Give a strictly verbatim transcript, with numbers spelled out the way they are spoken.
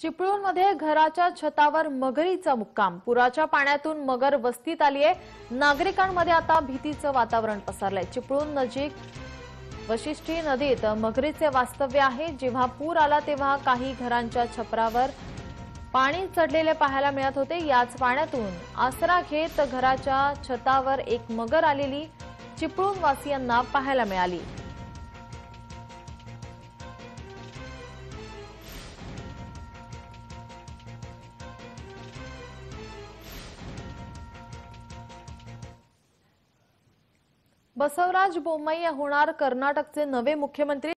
चिपळूणमध्ये घराच्या छतावर मगरीचा मुक्काम। पुराच्या पाण्यातून मगर वस्तीत आली आहे। नागरिकांमध्ये आता भीतीचं वातावरण पसरलंय। चिपळूण नजीक वशिष्ठी नदीत मगरीचे वास्तव्य आहे। जेव्हा पूर आला तेव्हा काही घरांच्या छपरावर पाणी चढलेले पाहायला मिळत होते। याच पाण्यातून आसरा घेत घराच्या छतावर एक मगर आलेली चिपळूण वासियांना पाहायला मिळाली। बसवराज बोम्मई होणार कर्नाटकचे नवे मुख्यमंत्री।